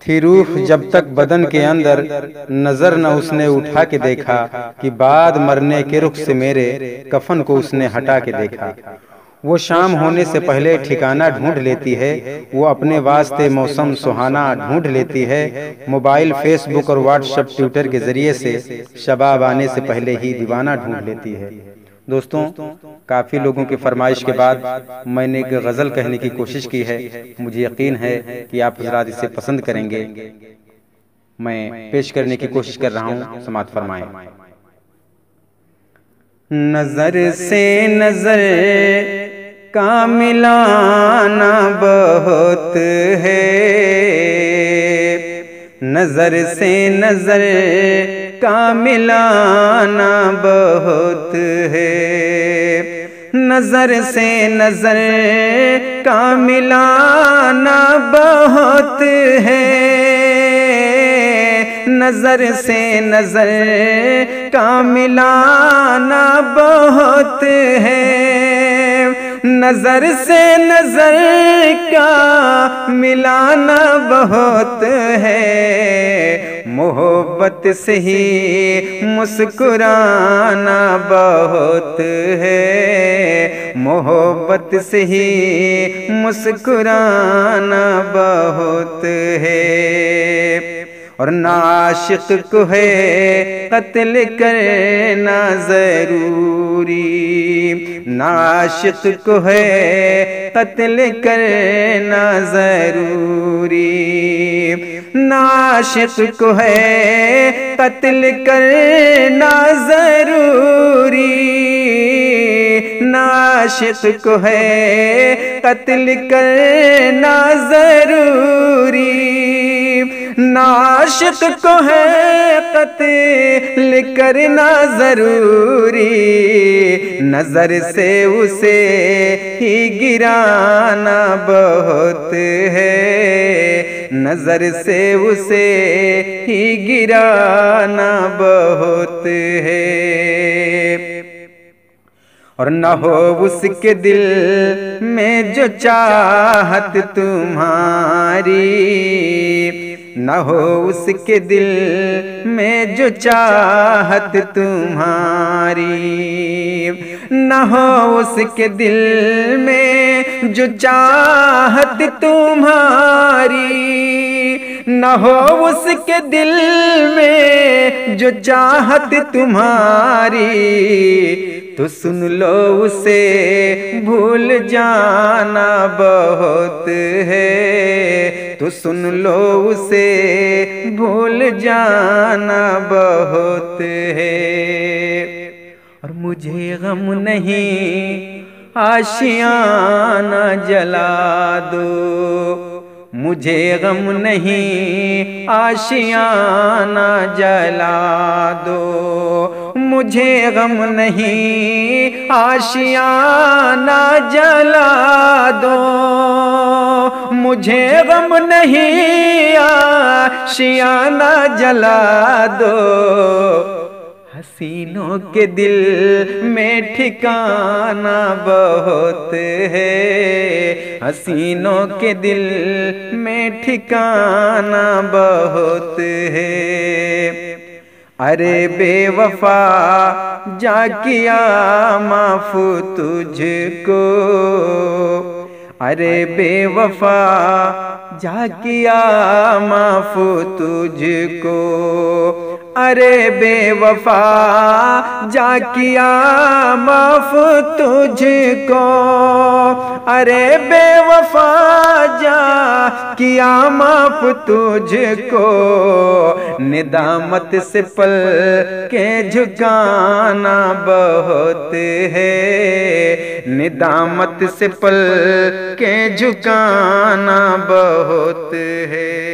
کہ روح جب تک بدن کے اندر نظر نہ اس نے اٹھا کے دیکھا کہ بعد مرنے کے رخ سے میرے کفن کو اس نے ہٹا کے دیکھا۔ وہ شام ہونے سے پہلے ٹھکانہ ڈھونڈ لیتی ہے، وہ اپنے واسطے موسم سہانا ڈھونڈ لیتی ہے، موبائل فیس بک اور واٹس ایپ ٹویٹر کے ذریعے سے شباب آنے سے پہلے ہی دیوانہ ڈھونڈ لیتی ہے۔ دوستوں، کافی لوگوں کی فرمائش کے بعد میں نے ایک غزل کہنے کی کوشش کی ہے، مجھے یقین ہے کہ آپ حضرات اسے پسند کریں گے۔ میں پیش کرنے کی کوشش کر رہا ہوں، سماعت فرمائیں۔ نظر سے نظر کا ملانا بہت ہے، نظر سے نظر کا ملانا بہت ہے، نظر سے نظر کا ملانا بہت ہے، نظر سے نظر کا ملانا بہت ہے، نظر سے نظر کا ملانا بہت ہے، محبت سے ہی مسکرانا بہت ہے، محبت سے ہی مسکرانا بہت ہے، اور عاشق کو ہے قتل کرنا ضروری، عاشق کو ہے قتل کرنا ضروری، عاشق کو ہے قتل کرنا ضروری، عاشق کو ہے قتل کرنا ضروری، عاشق کو ہے قتل کرنا ضروری، نظر سے اسے ہی گرانا بہت ہے، نظر سے اسے ہی گرانا بہت ہے، اور نہ ہو اس کے دل میں جو چاہت تمہاری، نہ ہو اس کے دل میں جو چاہت تمہاری، نہ ہو اس کے دل میں جو چاہت تمہاری، نہ ہو اس کے دل میں جو چاہت تمہاری، تو سن لو اسے بھول جانا بہت ہے، تو سن لو اسے بھول جانا بہت ہے، اور مجھے غم نہیں آشیانہ جلا دو، مجھے غم نہیں آشیانہ جلا دو، مجھے غم نہیں آشیانہ جلا دو، مجھے غم نہیں آشیانہ جلا دو، حسینوں کے دل میں ٹھکانہ بہت ہے، حسینوں کے دل میں ٹھکانہ بہت ہے، ارے بے وفا جا کیا معاف تجھ کو، ارے بے وفا جا کیا معاف تجھ کو، ارے بے وفا جا کیا معاف تجھ کو، ارے بے وفا جا کیا معاف تجھ کو، ندامت سے پل کے جھکانا بہت ہے، ندامت سے پل کے جھکانا بہت ہے۔